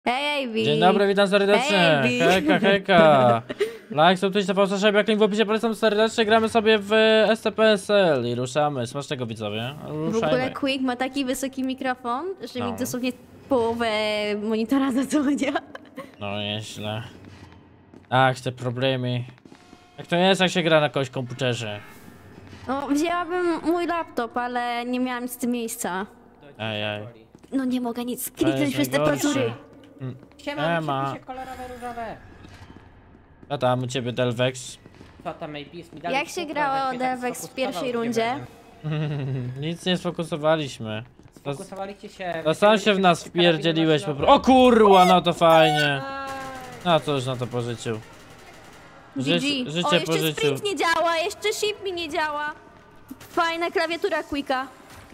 Hej, Ivy. Dzień dobry, witam serdecznie. Hej, Ivy. Hejka, hejka. Like, subtweet, TV, jak link w opisie, polecam serdecznie. Gramy sobie w SCPSL i ruszamy. Smacznego widzowie. W ogóle Quick ma taki wysoki mikrofon, że No. mi dosłownie połowę monitora zasłania. No nieźle. Ach, te problemy. Jak to jest, jak się gra na kogoś komputerze? No, wzięłabym mój laptop, ale nie miałam nic z tym miejsca. Ej. No nie mogę nic To kliknąć jest przez te najgorsze. pazury. Siema, się kolorowe, różowe. Co tam u ciebie, Delvex? Co tam, APS mi Jak się grało o Delvex w pierwszej rundzie? Nic nie sfokusowaliśmy. Sfokusowaliście się... To sam się w nas wpierdzieliłeś po prostu. O kurwa, no to fajnie. No cóż, no to po życiu. GG. Życie O, po jeszcze życiu. sprint nie działa, jeszcze shift mi nie działa. Fajna klawiatura Quicka.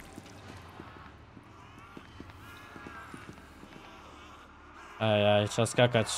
Ej, trzeba skakać.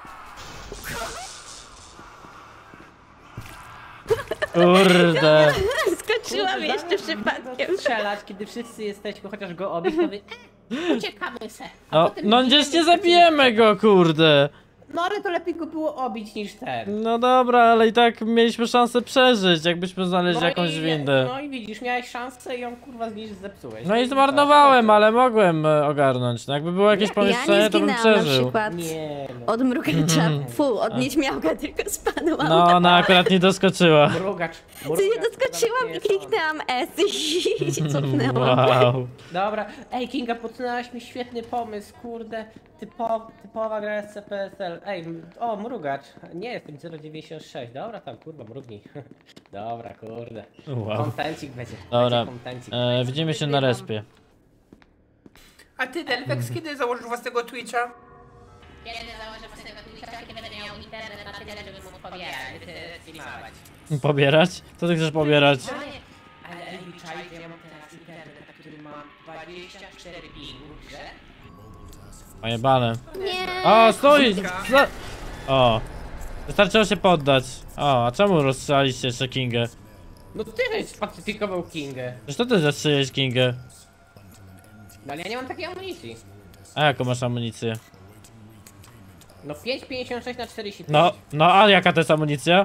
Kurde. Skoczyłam jeszcze przypadkiem. Strzelać, kiedy wszyscy jesteśmy, chociaż go obić, to wy... uciekamy se. No gdzieś nie zabijemy go, kurde. No ale to lepiej go było obić niż ten. No dobra, ale i tak mieliśmy szansę przeżyć, jakbyśmy znaleźli jakąś windę. No i widzisz, miałeś szansę i ją kurwa zepsułeś. No i zmarnowałem, ale mogłem ogarnąć. No jakby było jakieś Ja pomieszczenie, nie to bym zginęłam na przeżył. przykład Nie no. od mrugacza. Od nieśmiałka tylko spadłam. No, ona akurat nie doskoczyła. Mrugacz. Ty nie doskoczyłam i kliknęłam S i się cofnęłam. Wow. Dobra, ej Kinga, podsunęłaś mi świetny pomysł, kurde, typowa gra SCPSL. Ej, o, mrugacz, nie jestem 096, dobra tam, kurwa, mrugnij. Dobra, kurde, Wow. kontencik będzie, Dobra, kontencik. widzimy się na respie. A ty, Delvex, kiedy założysz własnego Twitcha? Kiedy założę własnego Twitcha, kiedy będę miał internet na tyle, żeby móc pobierać, streamować. Pobierać? Co ty chcesz pobierać? Ale Ej, czaj, ja mam teraz internet, który ma 24 pingu, że? Ojebane. Nie. O, stój! O. Wystarczyło się poddać. O, a czemu rozstrzeliście jeszcze Kingę? No ty żeś spacyfikował Kingę. Przecież to ty zastrzeliłeś Kingę. No ale ja nie mam takiej amunicji. A jaką masz amunicję? No 5,56 na 45. No, a jaka to jest amunicja?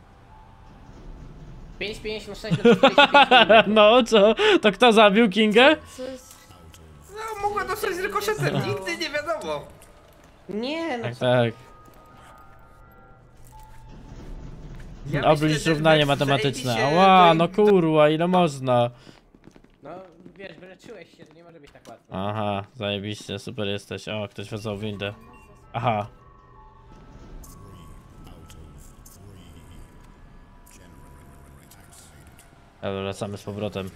5,56 na 45. No, co? To kto zabił Kingę? No, mogła dostać z rykoszetem, nigdy nie wiadomo. Nie, no Tak. Ja Oblicz myślę, równanie Delvex, matematyczne. zajebi się Ała, do- no kurwa, ile można? No, wiesz, wyleczyłeś się, to nie może być tak łatwo. Aha, zajebiście, super jesteś. O, ktoś wezwał windę. Aha. Ale wracamy z powrotem.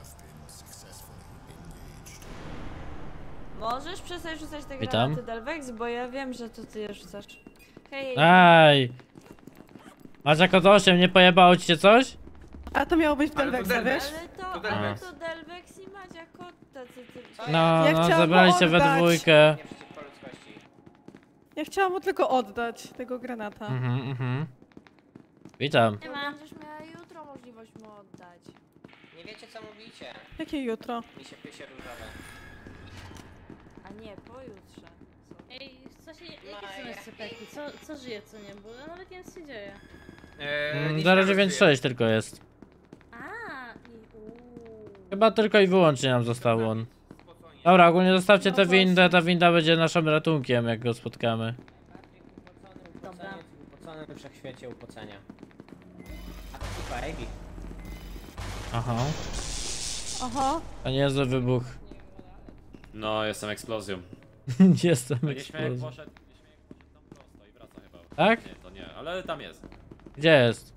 Możesz przestać rzucać te Witam. granaty, Delvex, bo ja wiem, że to ty je rzucasz. Hej, Ej! Masz jako to 8, nie pojebało ci się coś? A to miało być w Ale to Delvexa, wiesz? ale To ale Delvex. to Delvex i Madzia kot tacy ty... No, Ja no, chciałam zebraliście we oddać. dwójkę. Nie przeciwko ludzkości. Ja chciałam mu tylko oddać tego granata. Mhm. Witam. Nie ma. Będziesz miała jutro możliwość mu oddać. Nie wiecie co mówicie. Jakie jutro? Mi się pysie różowe. A nie, pojutrze. Ej, co się... No, Jakie są SCP-ki? Co żyje, co nie? Bo ja nawet nie wiem co się dzieje. Nic nie 096 tylko jest. A, i... Chyba tylko i wyłącznie nam został on. Dobra, ogólnie zostawcie tę windę, ta winda będzie naszym ratunkiem, jak go spotkamy. Dobra. Upocony we wszechświecie upocenia. A to chyba Ebi. Aha. Aha. To niezły wybuch. No, jestem eksplozją. Jestem No, nieśmiałek eksplozją. poszedł tam prosto i wraca chyba. Tak? Nie, to nie, ale tam jest. Gdzie jest?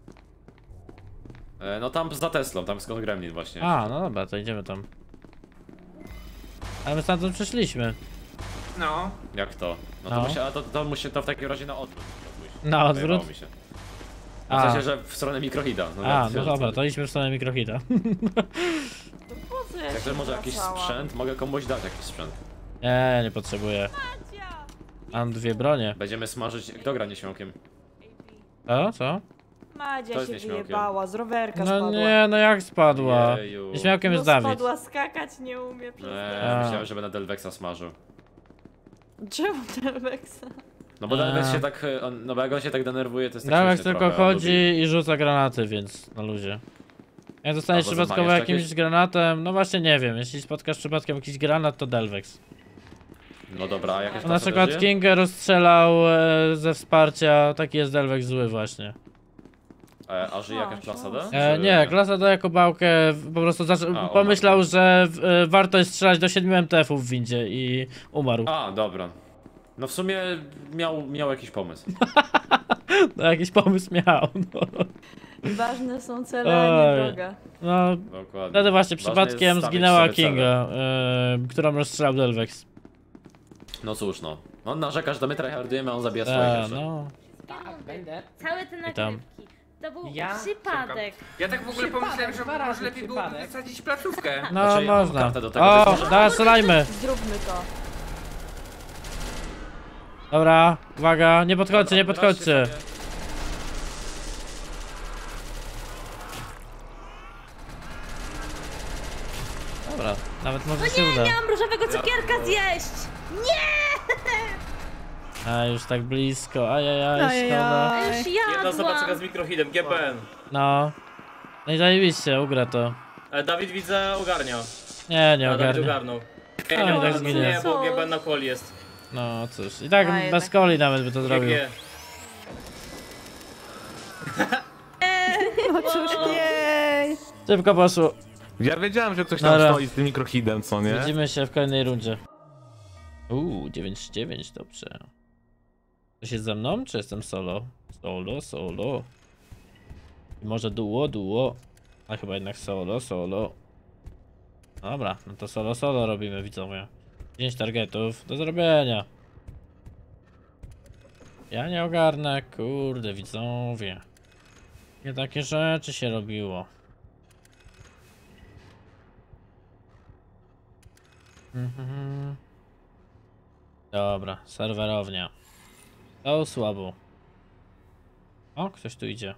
No tam za Teslą, tam skąd Gremlin właśnie. A, no dobra, to idziemy tam. Ale my stamtąd przyszliśmy. No. Jak to? No No. to musi, a to musi to w takim razie na odwrót. Na odwrót? Wyjebało mi się. No, w A, sensie, że w stronę mikrohida. No, no dobra, to idźmy w stronę mikrohita. To po co ja Także się może jakiś wracałam? sprzęt? Mogę komuś dać jakiś sprzęt. Nie potrzebuję. Madzia! Mam 2 bronie. Będziemy smażyć. Kto gra nieśmiałkiem? Co? Madzia To się jest nieśmiałkiem. wyjebała, z rowerka No spadła. nie, no jak spadła? Jeju. Nieśmiałkiem No jest Dawid. spadła skakać, nie umie przez Nie, A. myślałem, że będę Delvexa smażył. Czemu Delvexa? No bo Delvex się tak, no bo jak on się tak denerwuje, to jest tak Delvex śmieszny tylko trochę, on chodzi lubi- i rzuca granaty, więc na luzie. Jak zostaniesz A, bo przypadkowo ma jeszcze jakimś jakieś? granatem, no właśnie nie wiem, jeśli spotkasz przypadkiem jakiś granat, to Delvex. No dobra, a jakaś Na klasa przykład będzie? Kinga rozstrzelał ze wsparcia, taki jest Delvex zły właśnie. A żyje jakaś klasa D? Nie, klasa da jako bałkę, po prostu A, pomyślał, że warto jest strzelać do 7 MTF-ów w windzie i umarł. A, dobra. No w sumie miał jakiś pomysł. No jakiś pomysł miał, no. Ważne są cele, a nie Oj. droga. No, Dokładnie. wtedy właśnie Ważne przypadkiem jest stawiać zginęła sobie cele. Kinga, którą rozstrzelał Delvex. No cóż no. On narzeka, że my tryhardujemy, a on zabija swoje Tak, jeszcze. no. Tak, będę. Całe te tam. nagrywki. To był Ja? przypadek. Ja tak w ogóle Przypadek, pomyślałem, że dwa razy może lepiej byłoby przypadek. wysadzić placówkę. No, Znaczy, ja mam można. kartę do tego, O, więc może- teraz strzelajmy. Zróbmy to. Dobra, uwaga, nie podchodźcie, nie podchodźcie. Dobra, nawet może się uda. Miałam różowego cukierka zjeść! A, już tak blisko, ajajaj, szkoda. A już Jedna osoba czeka jadłam. z mikrohidem, GPN. No. No i zajebiście, ugra to. Ale Dawid widzę ogarnia. Nie A Dawid ogarnę. ogarnął. A, Nie, i tak nie, zginie. nie, bo GPN na call jest. No cóż, i tak A, bez jednak. coli nawet by to zrobił. GG. No cóż, jej. Szybko poszło. Ja wiedziałem, że ktoś tam Dobra. stoi z tym mikrohidem, co nie? Widzimy się w kolejnej rundzie. 9-9, dobrze. Ktoś jest ze mną, czy jestem solo? Solo. I może duo. A chyba jednak solo. Dobra, no to solo robimy, widzowie. 5 targetów do zrobienia. Ja nie ogarnę, kurde, widzowie. Nie takie rzeczy się robiło. Dobra, serwerownia. To słabo. O, ktoś tu idzie.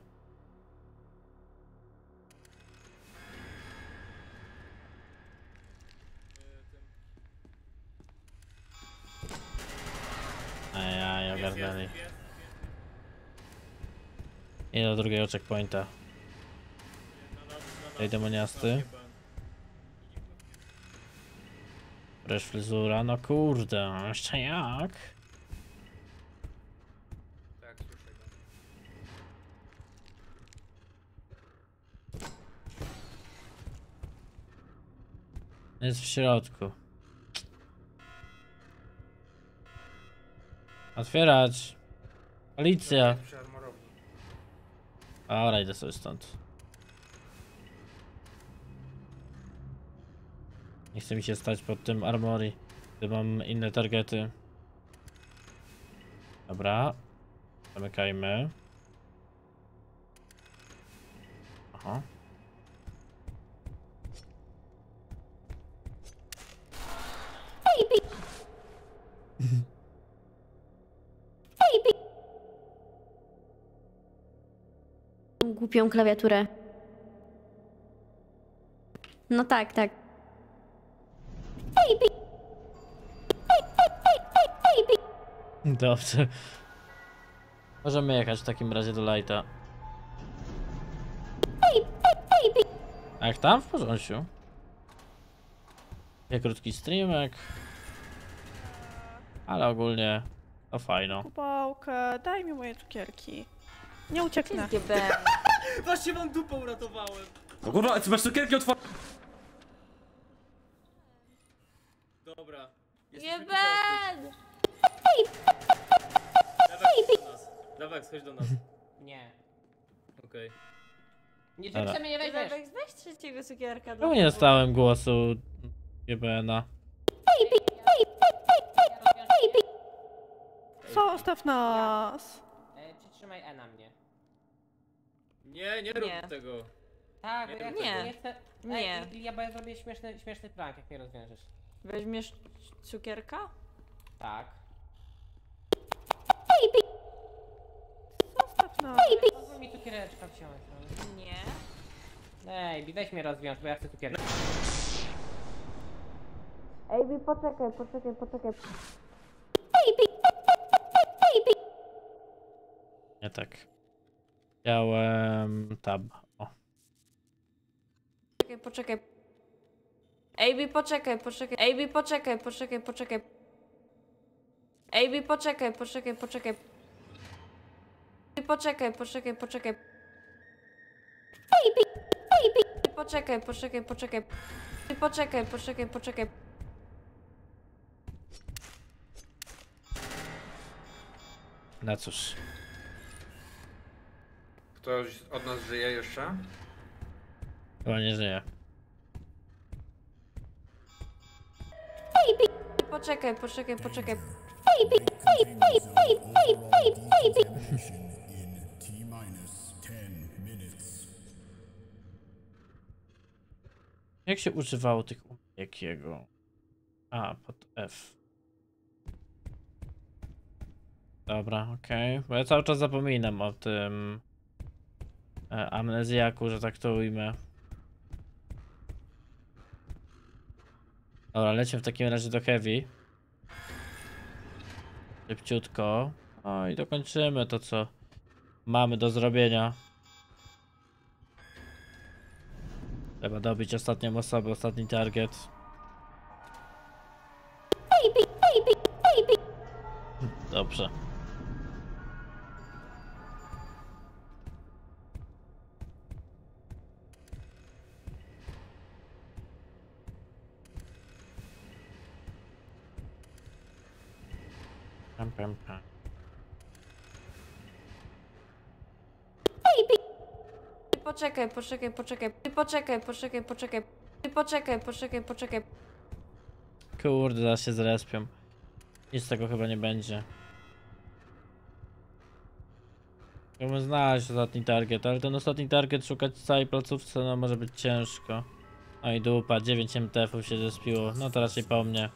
Ajaj, ogarnęli. I do drugiego checkpointa. Tej demoniasty. Fresh fryzura, no kurde, jeszcze jak? Tak, słyszę go. Jest w środku. Otwierać. Policja. Przy armorowni. Dobra, idę sobie stąd. Nie chce mi się stać pod tym armory, gdy mam inne targety. Dobra. Zamykajmy. Aha. Głupią klawiaturę. No tak. Dobrze. Możemy jechać w takim razie do lighta. A jak tam? W porządku. Krótki streamek. Ale ogólnie to fajno. Kubałkę, daj mi moje cukierki. Nie ucieknę. GB. Właśnie wam dupę uratowałem. No kurwa, ty masz cukierki otwarte. Dobra. Jeben! Dawaj, chodź do nas. Nie. Okej. Nie, Dobra. czy mnie nie weźmiesz? Delvex, weź trzeciego cukierka. Czemu nie dostałem głosu GBN-a? Zostaw nas. Przytrzymaj E na mnie. Nie rób Nie. tego. Tak, bo ja Nie. nie chcę. Nie. Ja bo ja zrobię śmieszny prank, jak mnie rozwiążesz. Weźmiesz cukierka? Tak. Zostaw nas. Pozwól mi cukiereczka wziąć. No. Nie. Ej, weź mnie rozwiąż, bo ja chcę cukiereczkę. Ej, poczekaj. Nie tak. Chciałem tab. O. Poczekaj. AB, poczekaj. AB, poczekaj. AB, poczekaj. Poczekaj. Poczekaj. No cóż. Ktoś od nas żyje jeszcze? Chyba nie żyje. Poczekaj. Jak się używało tych jakiego? A, pod F. Dobra, okej. Bo ja cały czas zapominam o tym amnezjaku, że tak to ujmę. Dobra, lecimy w takim razie do heavy. Szybciutko. O i dokończymy to, co mamy do zrobienia. Trzeba dobić ostatnią osobę, ostatni target. Dobrze. Pam. Poczekaj. Kurde, zaraz się zrespią. Nic z tego chyba nie będzie. Chciałbym znaleźć ostatni target, ale ten ostatni target szukać w całej placówce no może być ciężko. No i dupa, 9 MTF-ów się zespiło, no to raczej po mnie.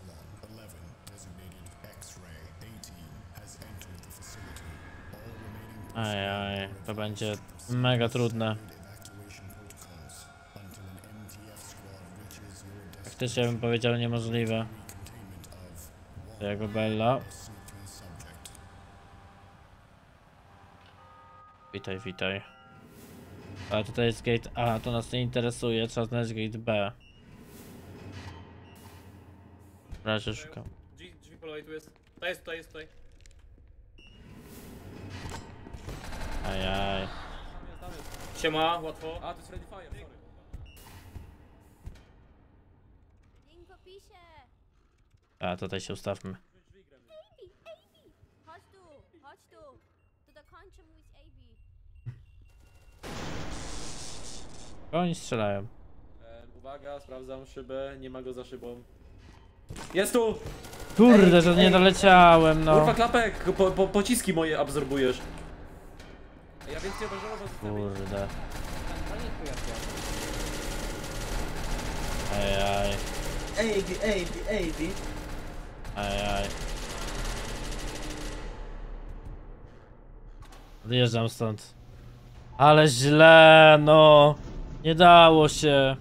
Ajaj, to będzie mega trudne. Faktycznie bym powiedział niemożliwe. Jego Bella. Witaj. A tutaj jest gate A, to nas nie interesuje, trzeba znaleźć gate B. W razie szukam. Drzwi po lewej tu jest. Jest tutaj. Ajaj. Siema, łatwo. A, to jest Ready Fire, sorry. A tutaj się ustawmy. Chodź tu. To dokończę mój z AB. Oni strzelają. Uwaga, sprawdzam szybę, nie ma go za szybą. Jest tu! Kurde, że nie doleciałem, no. Kurwa, klapek, pociski moje absorbujesz. Ja więcej obrażono, bo Kurde. Ajaj. AB. Ajaj. Wyjeżdżam stąd. Ale źle, no. Nie dało się.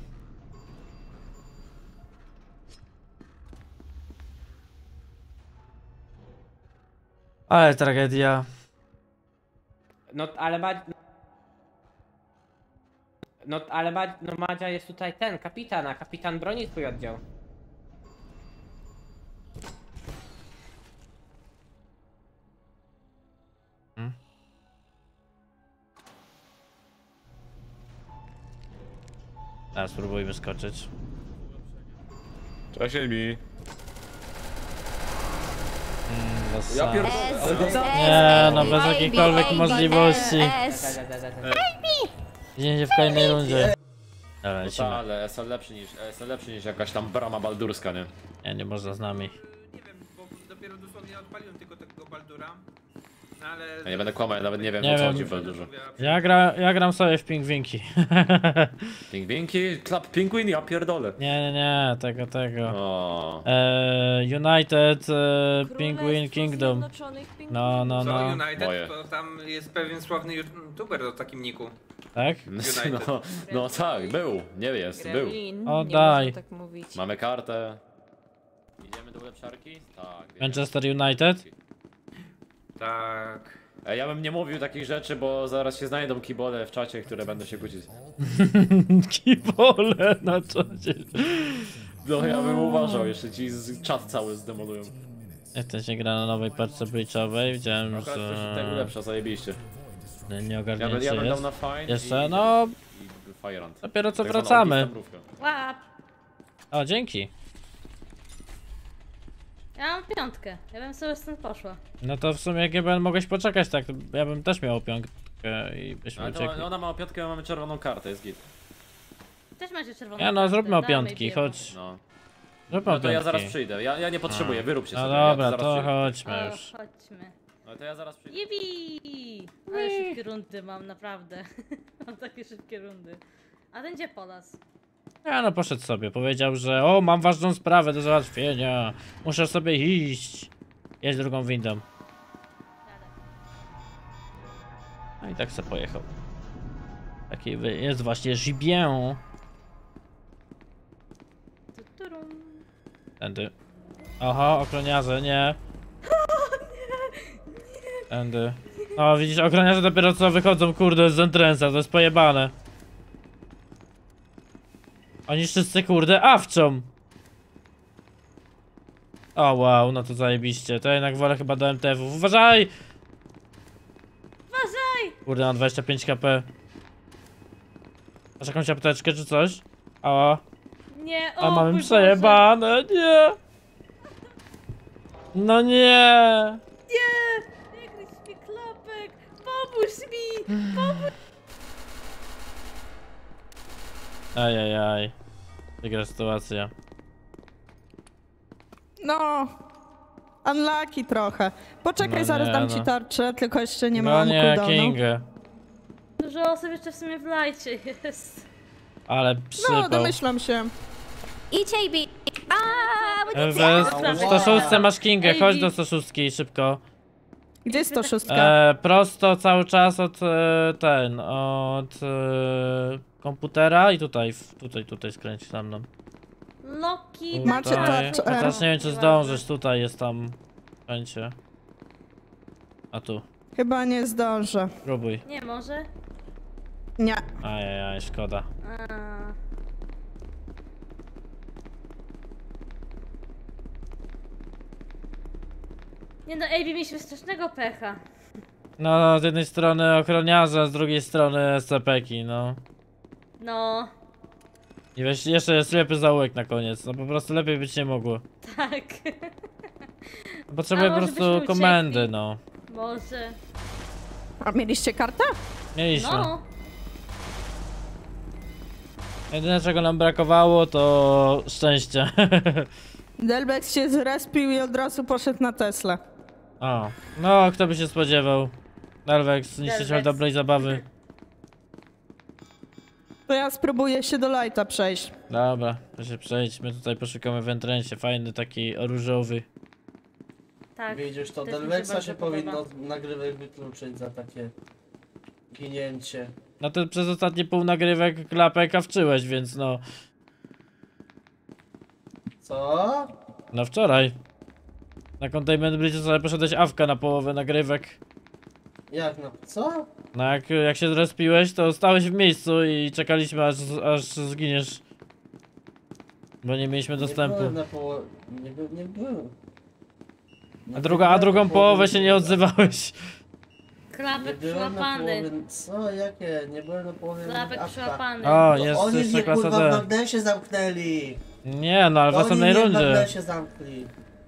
Ale tragedia. No Madzia jest tutaj ten, kapitan broni swój oddział. Teraz spróbujmy skoczyć. Cześć, Amy. Ja pierdolę. Nie, no bez jakiejkolwiek możliwości. Widzimy się w kolejnej rundzie. Dobra, lecimy. Ale SL lepszy niż jakaś tam brama baldurska, nie? Nie można z nami. Nie wiem, bo dopiero dosłownie odpaliłem tylko tego Baldura. No ale... Ja nie będę kłamał, ja nawet nie wiem, Nie o co wiem. chodzi w Baldurze. Ja gram sobie w pingwinki. Pingwinki? Club Penguin? Ja pierdolę. Nie, tego. O. United Penguin Kingdom. No. Co United, Moje. to tam jest pewien sławny youtuber o takim niku. Tak? No tak, był. Nie jest, był. O, daj. Tak mówić. Mamy kartę. Idziemy do ulepszarki? Tak. Manchester United? Tak. Ja bym nie mówił takich rzeczy, bo zaraz się znajdą kibole w czacie, które będą się kłócić. Kibole na czacie. No ja bym uważał, jeszcze ci czat cały zdemolują. Jak to się gra na nowej parce bridge'owej, widziałem, Akurat że... coś tutaj ulepsza, zajebiście. Nie ogarnięcie Ja bym dał jest. na fine Jeszcze, no... i Firehand. Dopiero co Tak zwana wracamy. ognista mrówka. Łap! O, dzięki. Ja mam 5. Ja bym sobie stąd poszła. No to w sumie GBN mogłeś poczekać, tak? Ja bym też miał piątkę i byśmy Ale uciekli. to ona ma piątkę, a mamy czerwoną kartę, jest git. Też macie czerwoną Ja no, kartę, zróbmy o dawaj piątki, piwo. chodź. No. Zróbmy o No to ja piątki. zaraz przyjdę. Ja nie potrzebuję, wyróbcie No sobie. dobra, ja zaraz to przyjdę. chodźmy O, już. chodźmy. No to ja zaraz przyjdę. Yibi! Ale szybkie rundy mam, naprawdę. Mam takie szybkie rundy. A ten gdzie Polas? Ja no poszedł sobie, powiedział, że o, mam ważną sprawę do załatwienia. Muszę sobie iść. Jedź drugą windą. No i tak se pojechał. Taki jest właśnie Gibię. Tuturum. Tędy. Oho, ochroniarze, nie. Tędy. O, widzisz, ochroniarze dopiero co wychodzą, kurde, z entrance'a, to jest pojebane. Oni wszyscy, kurde, awczą. O, wow, no to zajebiście. To jednak wolę chyba do MTF-ów. Uważaj! Uważaj! Kurde, mam 25 KP. Masz jakąś apteczkę czy coś? Ała. Nie, A o mamy mój przejebane, nie! No nie! Nie! Nie gryź mi klapek! Pomóż mi! Pomóż! Ajajaj. Wygra sytuacja. No. Unlucky trochę. Poczekaj, No zaraz nie, dam no. ci tarczę, tylko jeszcze nie No mam nie, cooldownu. Kingę. Dużo osób jeszcze w sumie w lajcie jest. Ale No, przypał. domyślam się. Idź, AB. Aaa, W 106 masz Kingę, chodź do 106 szybko. Gdzie jest to szóstka? Prosto cały czas od od komputera i tutaj, tutaj skręć za mną. Loki, Macie Tutaj. tarczę. Chociaż nie wiem czy zdążysz, tutaj jest tam wszędzie. A tu, Chyba nie zdążę. próbuj. Nie może? Nie. Ajajaj, szkoda. A. Nie no, AB mieliśmy strasznego pecha. No, z jednej strony ochroniarze, z drugiej strony SCP-ki, no. No, I weź, jeszcze jest ślepy zaułek na koniec, no po prostu lepiej być nie mogło. tak. Potrzebuję A po może prostu byśmy komendy, uciekli? no. Może. A mieliście kartę? Mieliśmy. No. Jedyne czego nam brakowało to szczęścia. Delbex się zrespił i od razu poszedł na Tesla. O, no kto by się spodziewał. Delvex, niszczyciel Delvex. dobrej zabawy. To ja spróbuję się do lighta przejść. Dobra, to się przejdźmy, tutaj poszukamy w entrencie, fajny taki różowy. Tak. Widzisz, to też mi się Delvexa bardzo się podoba. powinno nagrywek wykluczyć za takie ginięcie. No to przez ostatnie pół nagrywek klapek awczyłeś, więc no. Co? No wczoraj. Na Containment Bridge sobie poszedłeś awka na połowę nagrywek. Jak no? Co? No jak się zrespiłeś, to stałeś w miejscu i czekaliśmy aż zginiesz. Bo nie mieliśmy dostępu. Nie byłem na połowie. Nie byłem. A drugą połowę się nie odzywałeś. Nie Klapek byłem na przyłapany. połowie. Co? Jakie? Nie byłem na połowie. Klapek awka. przyłapany. O, No jest oni jeszcze mnie klasa kurwa w D. magnesie zamknęli. Nie no, ale w Oni następnej mnie w rundzie. magnesie zamknęli.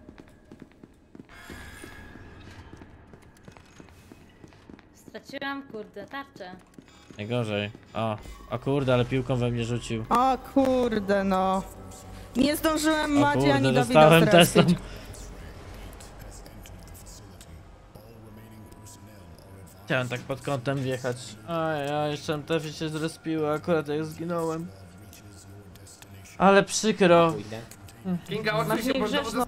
Straciłam, kurde, tarczę. Najgorzej. O kurde, ale piłką we mnie rzucił. O kurde no. Nie zdążyłem O Madzi kurde, ani Dawida dostałem testem. zrespić. Chciałem tak pod kątem wjechać. A ja jeszcze MTF się zrespiły akurat jak zginąłem. Ale przykro. Kinga, odsuń się, bo znowu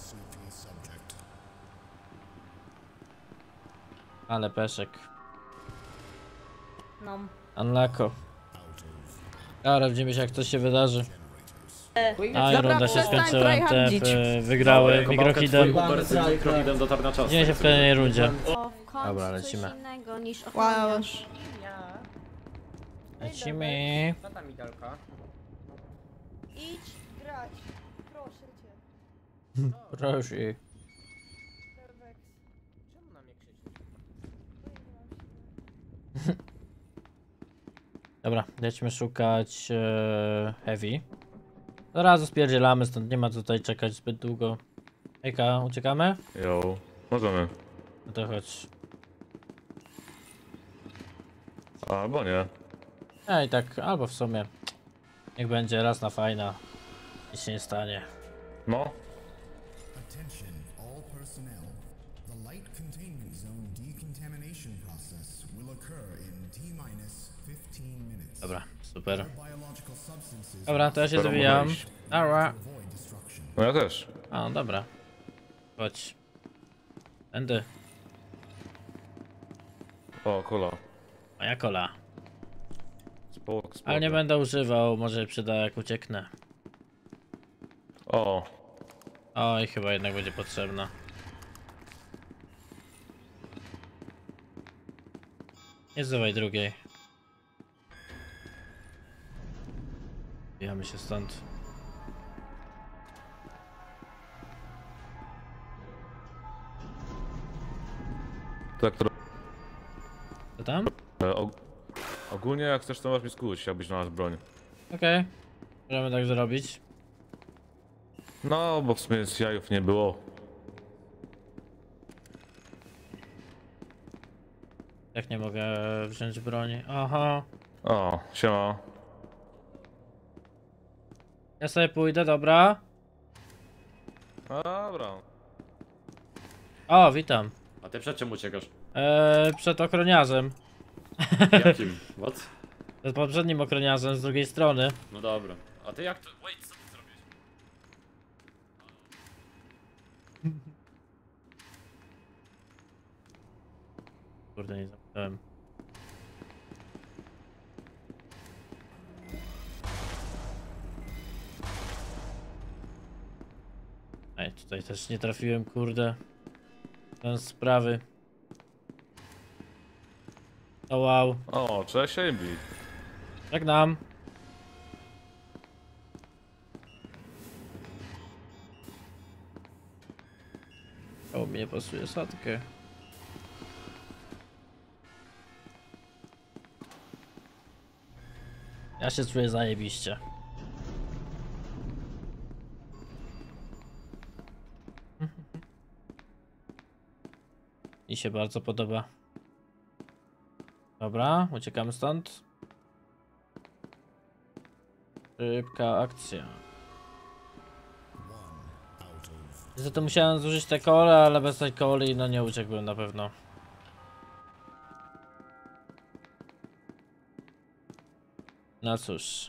Ale peszek. No. Unlako. Dobra, widzimy się jak coś się wydarzy. A i runda się skończyła, TF wygrały Mikrohidem. Mikrohidem dotarł na czas. Widzimy się w kolejnej rundzie. O, w końcu Dobra, lecimy. coś innego niż ochroniarz. Lecimy. Co tam idolka? Idź grać. Proszę cię. Proszę. Czemu na mnie krzyczysz? Dobra, lecimy szukać Heavy. Zaraz spierdzielamy, stąd nie ma tutaj czekać zbyt długo. Ejka, uciekamy? Jo, możemy. No to chodź. Albo nie. Ej, tak, albo w sumie. Niech będzie raz na fajna. Nic się nie stanie. No. Attention, all personnel. The light containment zone decontamination process will occur in T-15 minutes. Dobra, super. Biological substances Dobra, to ja się Dobra, zawijam. możesz. Dobra. avoid destruction. No ja też. A, no dobra. Chodź. Tędy. O, kola. Moja kola. Spoko. Ale nie będę używał, może przyda jak ucieknę. O, Oj, chyba jednak będzie potrzebna. Nie zrywaj drugiej. Bijamy się stąd. tak to... Co tam? Ogólnie jak chcesz to masz mi skuć, jakbyś znalazł broń. Okej. Możemy tak zrobić. No, bo w sumie z jajów nie było. Jak nie mogę wziąć broni? Aha. O, siema. Ja sobie pójdę, dobra. A, dobra. O, witam. A ty przed czym uciekasz? Przed ochroniarzem. Jakim? What? Przed poprzednim ochroniarzem z drugiej strony. No dobra. A ty jak to... Wait, co ty zrobiłeś? Kurde, nie zapytałem. Ej, tutaj też nie trafiłem, kurde. Ten sprawy. O wow. O, cześć AB. Jak nam? O, mnie pasuje sadkę. Ja się czuję zajebiście. Mi się bardzo podoba. Dobra, uciekamy stąd. Szybka akcja. Za to musiałem zużyć te kole, ale bez tej coli no nie uciekłem na pewno. No cóż.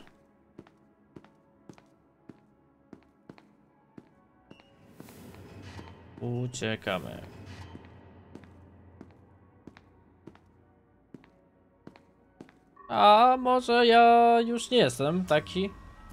Uciekamy. A może ja już nie jestem taki?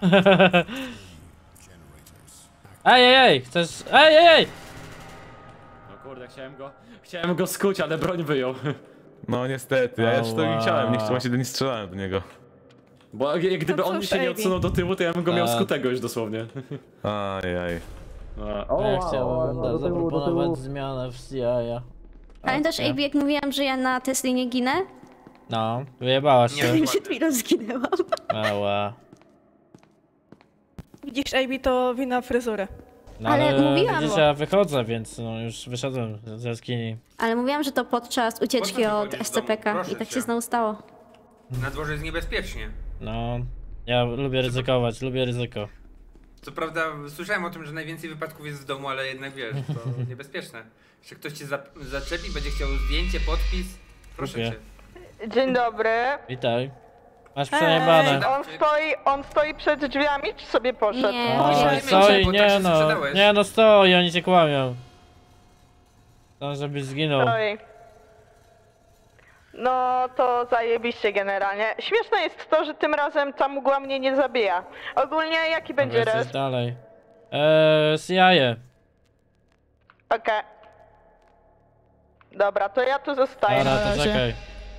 Ej, chcesz... Ej! No kurde, chciałem go skuć, ale broń wyjął. No niestety, ja jeszcze to nie chciałem, nie strzelałem do niego. Bo gdyby on mi się nie odsunął do tyłu, to ja bym go miał Tak. skutego już dosłownie. Ajaj. Ja chciałbym zaproponować zmianę w CIA. Pamiętasz, AB, jak mówiłam, że ja na Tesli nie ginę? No, wyjebałaś się. Przed chwilą zginęłam. Mała. Widzisz, AB, to wina fryzury. No, Ale mówiłam. Widzisz, ja wychodzę, więc no już wyszedłem z jaskini. Ale mówiłam, że to podczas ucieczki Po co od wychodzisz z domu? SCPK Proszę i tak cię. się znowu stało. Na dworze jest niebezpiecznie. No, ja lubię ryzykować, lubię ryzyko. Co prawda słyszałem o tym, że najwięcej wypadków jest w domu, ale jednak wiesz, to niebezpieczne. Jeśli ktoś cię zaczepi, będzie chciał zdjęcie, podpis, proszę Lubię. cię. Dzień dobry. Witaj. Masz przejebane. On stoi przed drzwiami, czy sobie poszedł? Nie. O, Musimy stoi, mieć, bo tak nie się no. sprzedałeś. Nie no, stoi, oni cię kłamią. Chcą, żebyś zginął. Stoi. No to zajebiście generalnie. Śmieszne jest to, że tym razem ta mgła mnie nie zabija. Ogólnie jaki będzie Dobra, res? jesteś dalej. CIA. Okej. Dobra, to ja tu zostaję. Dobra, na to razie. czekaj.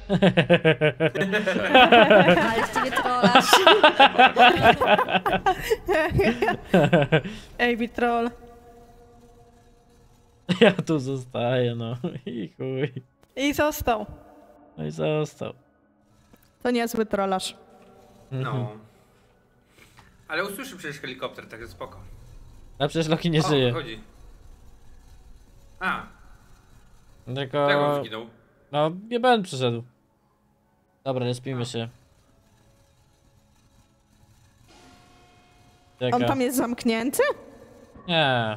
Ale z ciebie trolasz. Ej, troll. Ja tu zostaję, no i chuj. I został. No i został. To niezły trollarz. No. Ale usłyszy przecież helikopter, także spoko. A przecież Loki nie O, żyje. chodzi. A, Tylko... jak on zginął? No, nie będę przyszedł. Dobra, respimy się. On Czeka. tam jest zamknięty? Nie.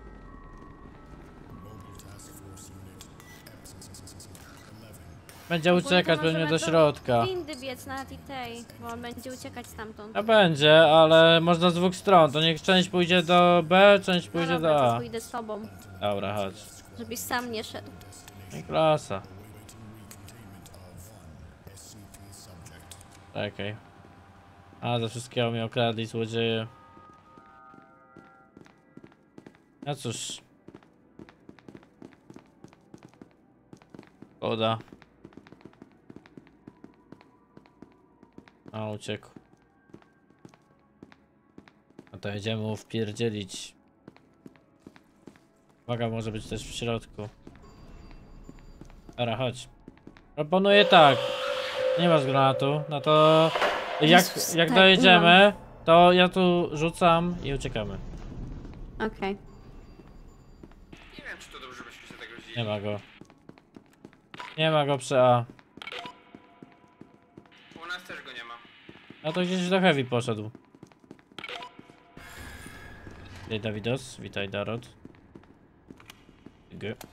Będzie uciekać pewnie do środka. Windy biec na tej, bo on będzie uciekać stamtąd. A będzie, ale można z dwóch stron. To niech część pójdzie do B, część pójdzie Dobra, do to A. pójdę z tobą, Dobra, chodź. żebyś sam nie szedł. I klasa. Czekaj. A, ze wszystkiego mnie okradli złodzieje. No cóż. Szkoda. A, uciekł. No to jedziemy mu wpierdzielić. Uwaga, może być też w środku. Dobra, chodź. Proponuję tak. Nie masz granatu, no to jak dojedziemy, to ja tu rzucam i uciekamy. Okej. Nie wiem, czy to dobrze, byśmy się tego wzięli. Nie ma go. Nie ma go przy A. U nas też go nie ma. No to gdzieś do Heavy poszedł. Witaj Dawidos, witaj Darot. G.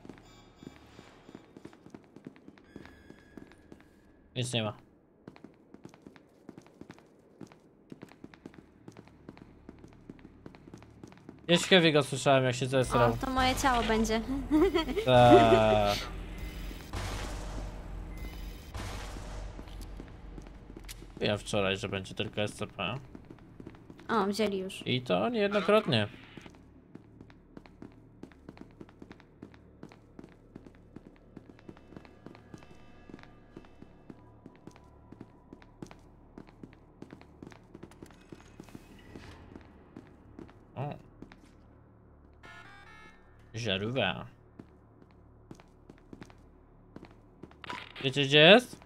Nic nie ma. Gdzieś Heavy go słyszałem, jak się zesrał. O, to moje ciało będzie. Tak. Ja wczoraj, że będzie tylko SCP. O, wzięli już. I to niejednokrotnie. O. Żarówka. Wiecie gdzie jest?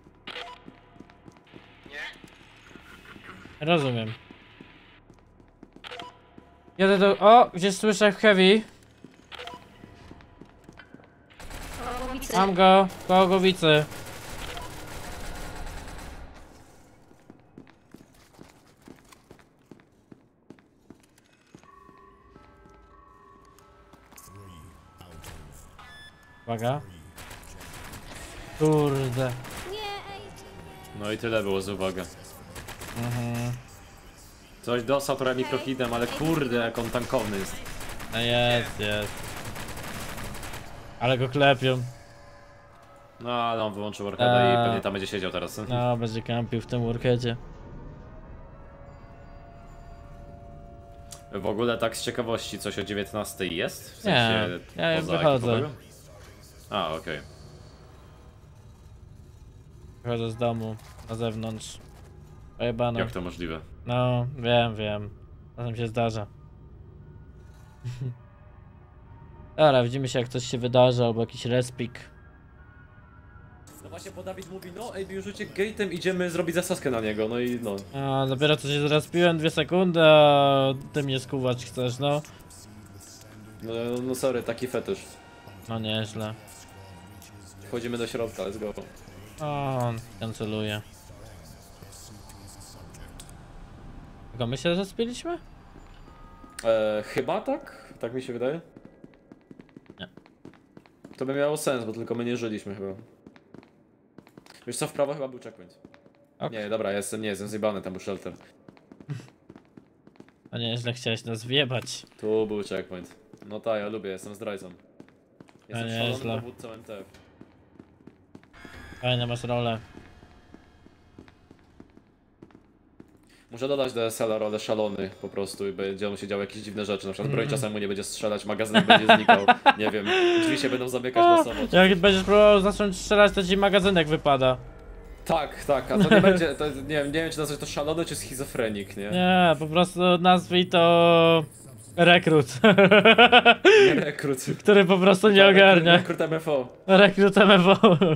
Nie. Rozumiem. Jadę do... O! Gdzieś słyszę Heavy. Mam go. Koło głowicy. Uwaga. Kurde. No i tyle było z uwagą. Mhm. Coś dostał trochę mikrohidem, ale kurde jak on tankowny jest. No jest. Ale go klepią. No ale on wyłączył Warheada i pewnie tam będzie siedział teraz. No, będzie kampił w tym Warheadzie. W ogóle tak z ciekawości coś o 19 jest? W Nie, sensie ja poza wychodzę. ekipowego? A, okej. Wychodzę z domu, na zewnątrz. Pojebane. Jak to możliwe? No, wiem. Czasem się zdarza. Dobra, widzimy się jak coś się wydarzy, albo jakiś respik. No właśnie, bo Dawid mówi, no ej, już uciekł gate'em, idziemy zrobić zasadzkę na niego, no i no. A, dopiero co się zrespiłem 2 sekundy, a ty mnie skuwać chcesz, no. No sorry, taki fetysz. No nieźle. Wchodzimy do środka, let's go. O, kanceluję. Tylko my się zespiliśmy? Chyba tak? Tak mi się wydaje? Nie. To by miało sens, bo tylko my nie żyliśmy chyba. Wiesz co, w prawo chyba był checkpoint. Ok. Nie, dobra, jestem zjebany, tam był shelter. A nieźle chciałeś nas wjebać. Tu był checkpoint. No tak, ja lubię, jestem zdrajcą. Jestem nie, szalonym źle. dowódcą MTF. Fajne masz rolę. Muszę dodać do SL rolę szalony po prostu i będą się działy jakieś dziwne rzeczy. Na przykład broń czasem mu nie będzie strzelać, magazynek będzie znikał. Nie wiem, drzwi się będą zamykać losowo. Jak będziesz próbował zacząć strzelać, to ci magazynek wypada. Tak, tak, a to nie będzie, to, nie wiem czy nazwać to szalony czy schizofrenik, nie? Nie, po prostu nazwij to... Rekrut. Rekrut. Który po prostu nie ogarnia. Rekrut MFO. Rekrut MFO.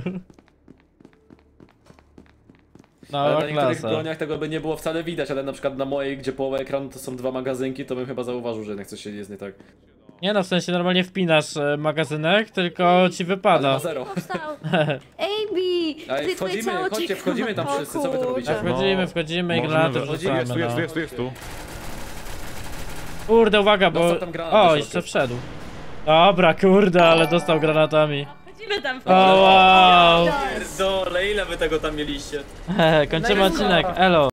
No, Ale na niektórych klasa. broniach tego by nie było wcale widać, ale na przykład na mojej, gdzie połowa ekranu to są 2 magazynki, to bym chyba zauważył, że jednak coś się jest nie tak. Nie no, w sensie normalnie wpinasz magazynek, tylko ci wypada. Ale na zero. AB! Ej, wchodzimy tam wszyscy, co wy tu robicie? Wchodzimy i granaty wrzucamy, Jest tu. Kurde, uwaga, bo... Dostał tam granat O, do jeszcze środka. wszedł. Dobra, kurde, ale dostał granatami. Chodzimy tam. O, wow! Pierdole, ile wy tego tam mieliście? Kończymy odcinek, elo.